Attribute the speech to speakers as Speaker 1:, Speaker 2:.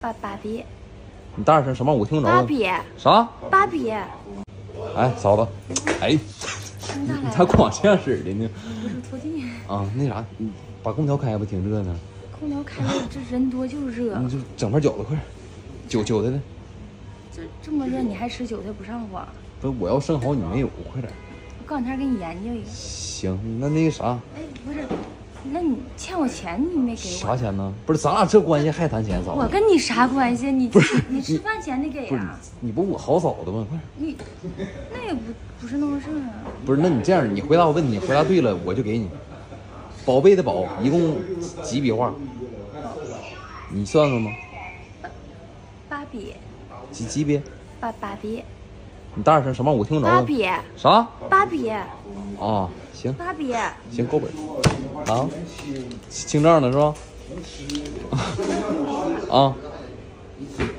Speaker 1: 芭比。
Speaker 2: 你大点声，什么？我听不着。
Speaker 1: 芭比。
Speaker 2: 啥？
Speaker 1: 芭比。
Speaker 2: 哎，嫂子，哎，你咋光这似的呢？
Speaker 1: 不是拖地。
Speaker 2: 啊，那啥，你把空调开不挺热呢？
Speaker 1: 空调开了，这人多就热。
Speaker 2: 你就整盘饺子，快点，韭菜的。
Speaker 1: 这么热，你还吃韭菜不上火？
Speaker 2: 不是，我要生蚝，你没有，快点。
Speaker 1: 我过两天给你研究一个。
Speaker 2: 行，那个啥。
Speaker 1: 哎，不是，那你欠我钱，你没给我。
Speaker 2: 啥钱呢？不是，咱俩这关系还谈钱，嫂子。
Speaker 1: 我跟你啥关系？你
Speaker 2: 不是
Speaker 1: 你吃饭钱得给呀。
Speaker 2: 你不我好嫂子吗？快点。
Speaker 1: 你那也不是那回事啊。
Speaker 2: 不是，那你这样，你回答我问题，回答对了我就给你。宝贝的宝一共几笔画？你算算吗？
Speaker 1: 芭比。
Speaker 2: 几笔？
Speaker 1: 芭比。
Speaker 2: 你大点声，什么？我听不着。
Speaker 1: 芭比。
Speaker 2: 啥？
Speaker 1: 芭比。
Speaker 2: 啊，行。
Speaker 1: 芭比。
Speaker 2: 行，够本。啊，清账了是吧？啊。